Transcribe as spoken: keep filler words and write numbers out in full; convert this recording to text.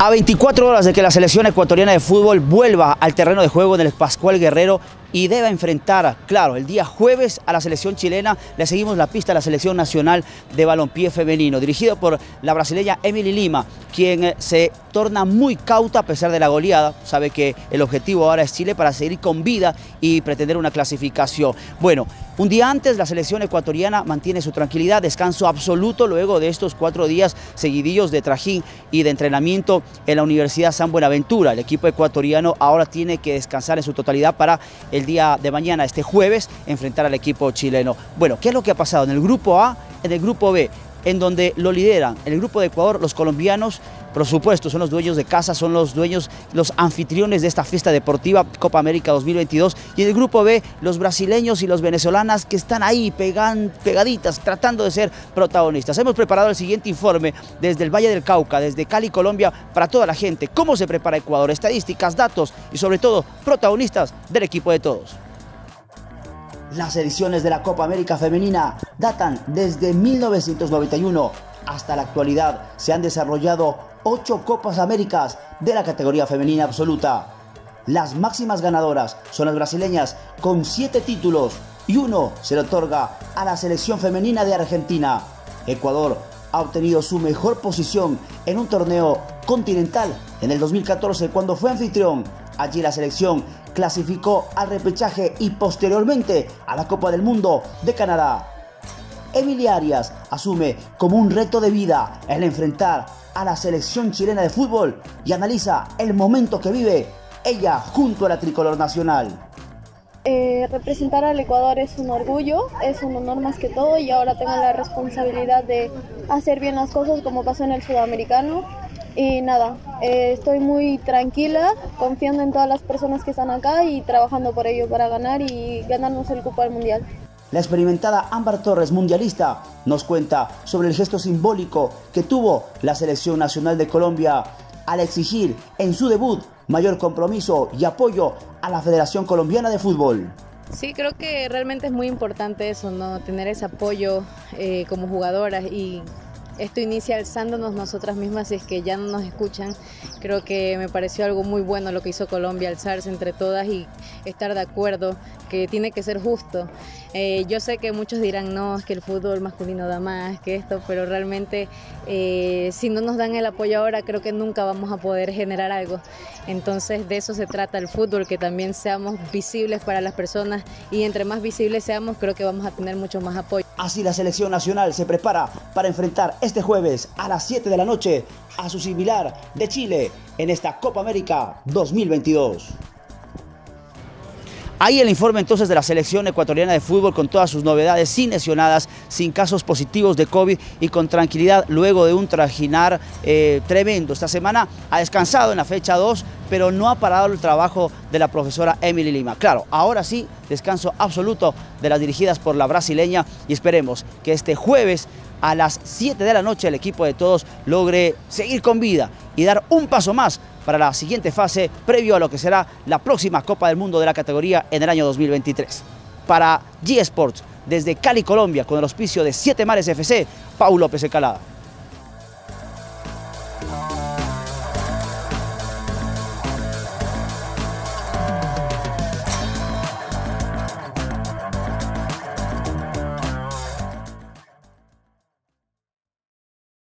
A veinticuatro horas de que la selección ecuatoriana de fútbol vuelva al terreno de juego en el Pascual Guerrero y deba enfrentar, claro, el día jueves a la selección chilena, le seguimos la pista a la selección nacional de balompié femenino, dirigido por la brasileña Emily Lima, quien se torna muy cauta a pesar de la goleada. Sabe que el objetivo ahora es Chile para seguir con vida y pretender una clasificación. Bueno, un día antes la selección ecuatoriana mantiene su tranquilidad, descanso absoluto luego de estos cuatro días seguidillos de trajín y de entrenamiento en la Universidad San Buenaventura. El equipo ecuatoriano ahora tiene que descansar en su totalidad para el día de mañana, este jueves, enfrentar al equipo chileno. Bueno, ¿qué es lo que ha pasado en el grupo A, en el grupo B? En donde lo lideran en el grupo de Ecuador los colombianos, por supuesto, son los dueños de casa, son los dueños, los anfitriones de esta fiesta deportiva Copa América dos mil veintidós. Y en el grupo B, los brasileños y los venezolanas que están ahí pegan, pegaditas, tratando de ser protagonistas. Hemos preparado el siguiente informe desde el Valle del Cauca, desde Cali, Colombia, para toda la gente. ¿Cómo se prepara Ecuador? Estadísticas, datos y sobre todo protagonistas del equipo de todos. Las ediciones de la Copa América Femenina datan desde mil novecientos noventa y uno. Hasta la actualidad se han desarrollado ocho Copas Américas de la categoría femenina absoluta. Las máximas ganadoras son las brasileñas con siete títulos y uno se le otorga a la selección femenina de Argentina. Ecuador ha obtenido su mejor posición en un torneo continental en el dos mil catorce cuando fue anfitrión. Allí la selección clasificó al repechaje y posteriormente a la Copa del Mundo de Canadá. Emily Arias asume como un reto de vida el enfrentar a la selección chilena de fútbol y analiza el momento que vive ella junto a la tricolor nacional. Eh, representar al Ecuador es un orgullo, es un honor más que todo, y ahora tengo la responsabilidad de hacer bien las cosas como pasó en el Sudamericano. Y nada, eh, estoy muy tranquila, confiando en todas las personas que están acá y trabajando por ello para ganar y ganarnos el cupo al Mundial. La experimentada Ámbar Torres, mundialista, nos cuenta sobre el gesto simbólico que tuvo la selección nacional de Colombia al exigir en su debut mayor compromiso y apoyo a la Federación Colombiana de Fútbol. Sí, creo que realmente es muy importante eso, ¿no? Tener ese apoyo eh, como jugadoras, y esto inicia alzándonos nosotras mismas si es que ya no nos escuchan. Creo que me pareció algo muy bueno lo que hizo Colombia, alzarse entre todas y estar de acuerdo que tiene que ser justo. Eh, yo sé que muchos dirán, no, es que el fútbol masculino da más que esto, pero realmente eh, si no nos dan el apoyo ahora, creo que nunca vamos a poder generar algo. Entonces de eso se trata el fútbol, que también seamos visibles para las personas, y entre más visibles seamos, creo que vamos a tener mucho más apoyo. Así la selección nacional se prepara para enfrentar este jueves a las siete de la noche a su similar de Chile en esta Copa América dos mil veintidós. Ahí el informe entonces de la selección ecuatoriana de fútbol con todas sus novedades, sin lesionadas, sin casos positivos de COVID y con tranquilidad luego de un trajinar eh, tremendo. Esta semana ha descansado en la fecha dos, pero no ha parado el trabajo de la profesora Emily Lima. Claro, ahora sí, descanso absoluto de las dirigidas por la brasileña, y esperemos que este jueves a las siete de la noche el equipo de todos logre seguir con vida y dar un paso más para la siguiente fase previo a lo que será la próxima Copa del Mundo de la categoría en el año dos mil veintitrés. Para G Sports, desde Cali, Colombia, con el auspicio de Siete Mares F C, Paul López Escalada.